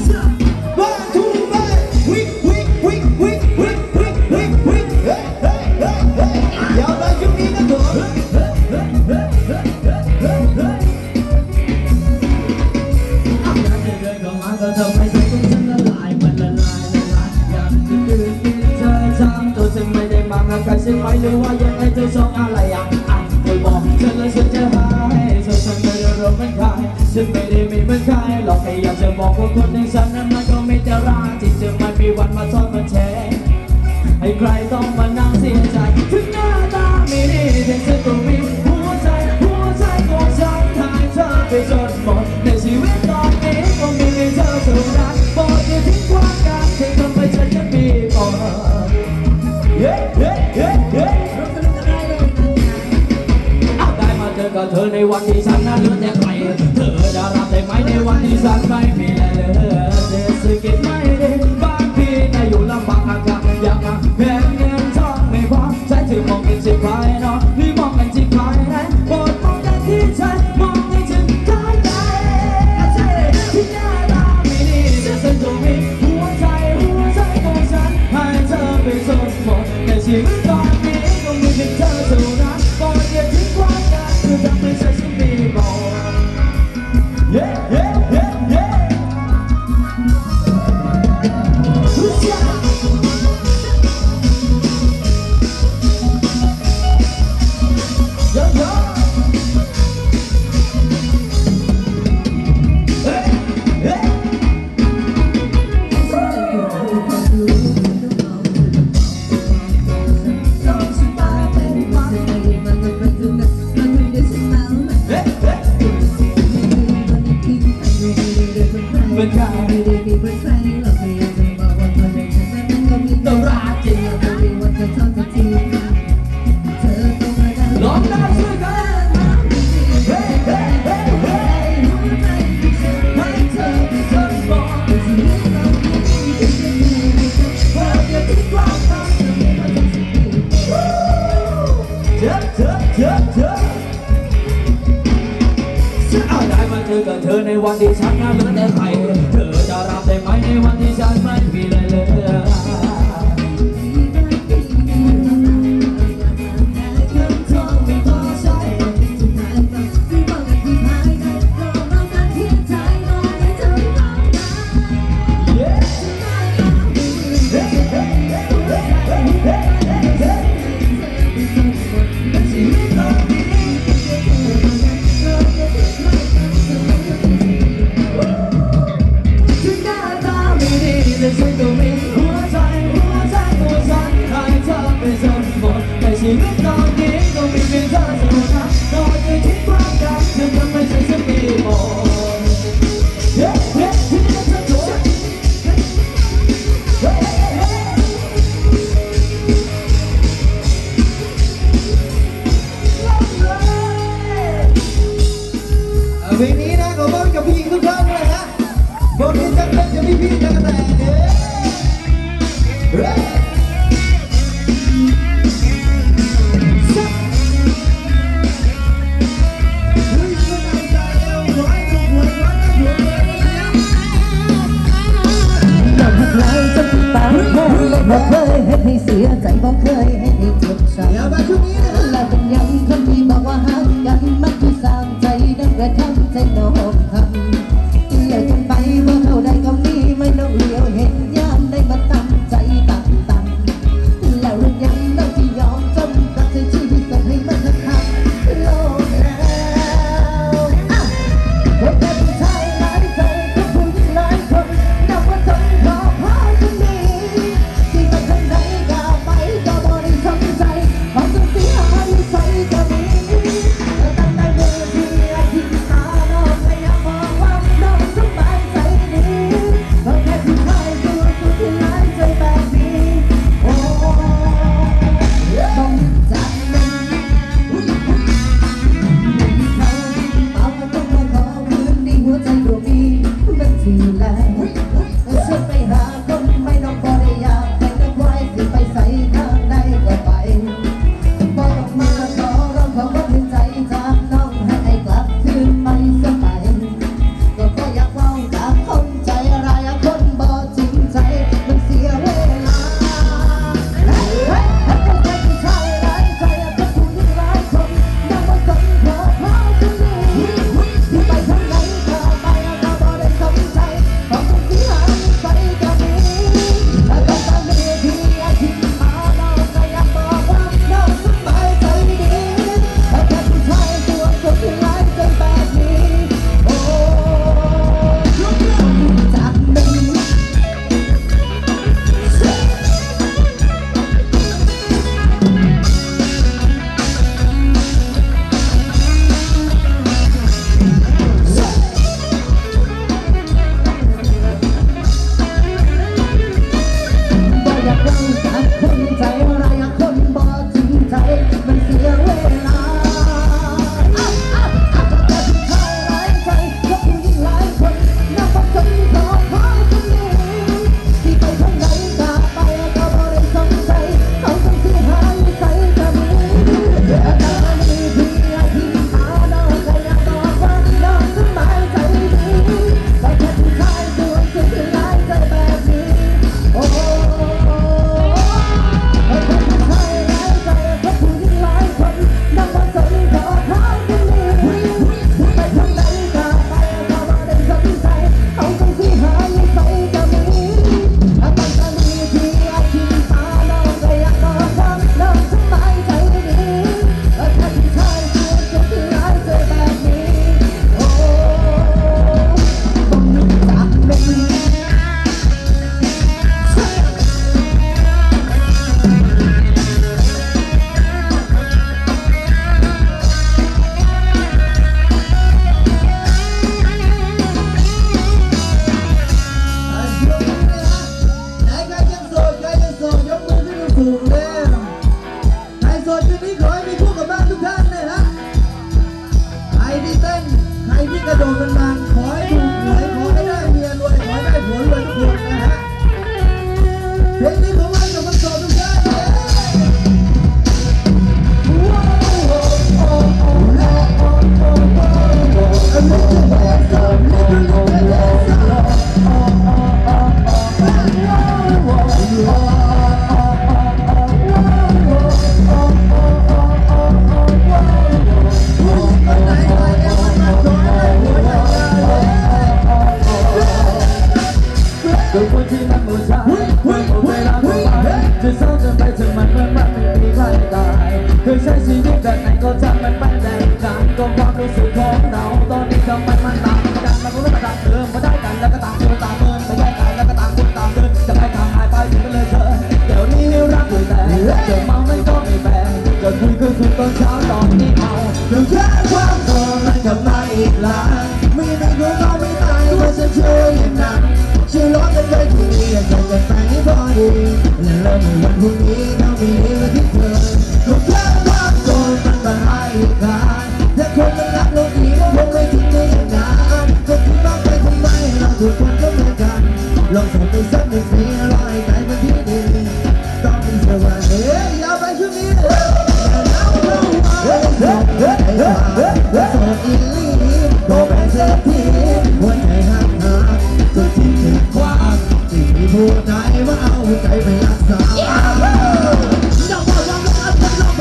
หรือว่ายังไงเธอชอบอะไรอ่ะเคยบอกฉันแล้วฉันจะหายฉันไม่ได้รู้เหมือนใครฉันไม่ได้มีเหมือนใครหรอกแค่อยากจะบอกว่าคนอย่างฉันนั้นมันก็ไม่จะรักที่จะไม่มีวันมาทอดมาแชร์ให้ใครต้องมานั่งเสียใจถึงหน้าตาไม่ดีแต่ฉันก็มีหัวใจของฉันทายเธอไปจนหมดในชีวิตตอนนี้ก็มีเธอเท่านั้นบอกอย่าทิ้งความรักที่ทำให้ฉันยังมีก่อนได้มาเจอกับเธอในวันที่ฉันนั้นเหลือแต่ใครเธอจะรับได้ไหมในวันที่ฉันไม่มีอะไรเหลือเศรษฐกิจไม่ดีบางทีแต่อยู่ลำบากอากาศอยากมาแผ่นเงินทองไม่พอใช้ถือมองกันจิตภายนอกหรือมองกันจิตภายในโปรดมองกันที่ฉันมองให้ฉันเข้าใจที่หน้าตาไม่ดีแต่ฉันก็มีหัวใจของฉันให้เธอไปสดหมดในชีวิตตอนนี้ก็มีเพียงเธอเท่านั้นโปรดอย่าทิ้งความรักคือทำให้ฉันมีบ่ได้มาเจอกับเธอในวันที่ฉันนั้นเหลือแต่ใครเธอจะรับได้ไหมในวันที่ฉันไม่มีอะไรเหลือชีวิตตอนนี้ก็มีเพียงเธอเท่านั้นโดยไม่ทิ้งความรักที่ทำให้ฉันมีหมดที่จะทำตัวเพลงนี้นะขอมอบกับพี่ทุกท่านเลยนะบทนี้จะเป็นจะมีพี่จะกระแตบ่เคยเห็นให้เสียใจบ่เคยเห็นให้เจ็บช้ำและเป็นยังคนที่บอกว่าหักกันมันคือสร้างใจดังกระทำใจน้องทำเลิกกันไปบ่เท่าใดก็มีไม่น้องเลี้ยวเห็นยามได้มาตั้งใจตั้งแล้วเรื่องยังน้องที่ยอมจมกับใจชีวิตต้องให้มันทักโลกแล้วคนเป็นผู้ชายหลายใจก็ผู้หญิงหลายคนนับว่าต้องขอพาคนนี้เช่วงนี้นะฮะไหนใครยังโสดยกมือขึ้นสูงเลยใครโสดคืนนี้ขอให้มีคู่กับบ้านทุกท่านนะฮะใครที่เต้นใครที่กระโดดมันๆขอให้ถูกหวยขอให้ได้เมียรวยขอให้ได้ผัวรวยทุกคนนะฮะเพลงนี้ของเรากับคนโสดทุกท่านเลยตัวคนที่มันมือชาเวลาผ่านไปจะเศร้าจะไปถึงมันเมื่อมันไม่มีใครตายเคยใช้ชีวิตแบบไหนก็จำมันไม่ได้กันก็ความรู้สึกของเราตอนนี้ทำไมมันต่างกันมันก็ต่างเดิมมาได้กันแล้วก็ต่างคนต่างเดินไปแยกกันแล้วก็ต่างคนต่างเดินจะไปทางหายไปอยู่กันเลยเธอเดี๋ยวนี้รักเลยแต่เจอเมาไม่ก็ไม่แปลงจะคุยคือคุยตอนเช้าตอนนี้เมาถึงแค่ความโสดมันกลับมาอีกแล้วไม่ได้รู้เราไม่ตายว่าฉันช่วยอย่างนั้นช่วยร้องกันไปทีนี้อยากจะไปให้พอดีและเริ่มในวันพรุ่งนี้เราไม่เหลือที่เธอก็แค่ความโสดมันมาให้อีกครั้งถ้าคนมันรักเราดีก็คงไม่ทิ้งได้อย่างนั้นจะทิ้งเราไปทำไมเราทุกคนก็เหมือนกันลองโสดไปสักหนึ่งปีรอให้ใจมันที่ดีต้องมีสักวันยาวไปช่วงนี้เลยโสดอีลีโตเป็นเศรษฐีหัวใจหักจนทิ้งถึงความที่มีผู้ใจว่าเอาใจไปรักษาเราบอกว่าเราเอาคนเราไป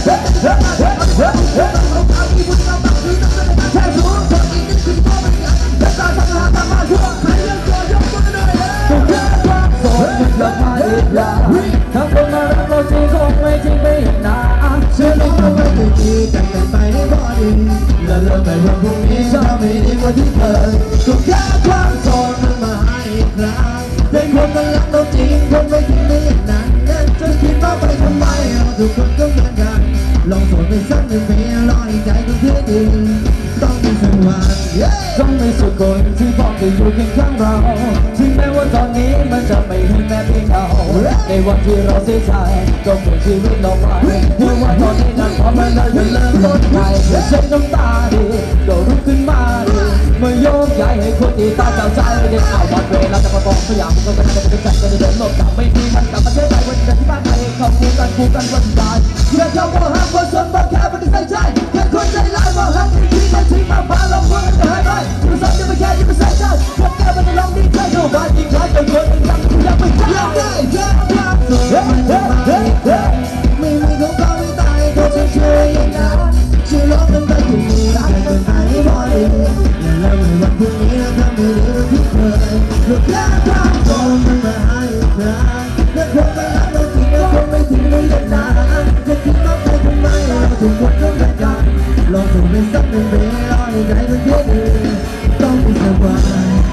เอาเอาอีบุญเราบังที่ต้องเป็นแค่สูงโสดอีนึงคือพ่อมันยังและตาทำงานตามมาช่วงใครยังตัวยกมือหน่อยโสดมันกลับมาอีกแล้วถ้าคนมารักเราจริงคงไม่ทิ้งไปอีกนานเชื่อเราไว้ดีๆจังกันไปให้พอดีและเริ่มไปวันพรุ่งนี้เราไม่ดีกว่าที่เคยก็แค่ความโสดมันมาให้อีกครั้งเป็นคนมันรักเราจริงคงไม่ทิ้งได้อย่างนั้นจะคิดว่าไปทำไมเราทุกคนก็เหมือนกันลองโสดไปสักหนึ่งปีรอให้ใจก็คือดีต้องมีสักวันต้องมีสักคนที่พร้อมจะอยู่เคียงข้างเราถึงแม้ว่าตอนนี้มันจะไม่เห็นแม้เพียงเราในวันที่เราเสียใจก็เหมือนชีวิตเราไปเมื่อวันตอนนี้นั้นพอมันเราจะเริ่มต้นใหม่ไม่ใช่น้ำตาดีก็ลุกขึ้นมาดีเมื่อโยกย้ายให้คนที่ตาเจ้าใจเด็กเอาวันเวลาจะมาบอกสยามก็จะเป็นใจจะเดินโลกกลับไม่มีมันกลับมาเชื่อใจวันที่บ้านใครเขาคู่กันวันตายเพื่อเขาบอกห้ามคนสนบอกแค่ไม่ได้ใส่ใจแค่คนใจร้ายบอกห้ามที่มันทิ้งมาพาเราเพื่อนจะหายไปผู้สาวจะไม่แค่จะไม่ใส่ใจพวกแกมันจะลองดีใจเข้าบ้านอีกครั้งจนคนยังไม่ได้ยังได้แค่ความโสดมันจะมาอีกครั้งไม่มีของเขาไม่ตายก็จะช่วยอย่างนั้นช่วยร้องกันไปทีนี้รักกันไปพอดีและเริ่มในวันพรุ่งนี้เราทำไม่ดีเราที่เคยก็แค่ความโสดมันมาให้อีกครั้งและคนมันรักเราจริงเราคงไม่ทิ้งเราอย่างนั้นจะคิดว่าไปทำไมเราทุกคนก็เหมือนกันลองส่งไปสักหนึ่งปีรอให้ใจมันที่ดีต้องมีสักวัน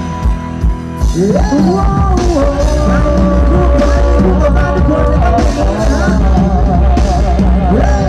ว้าวทุกคนจะต้องมีนะ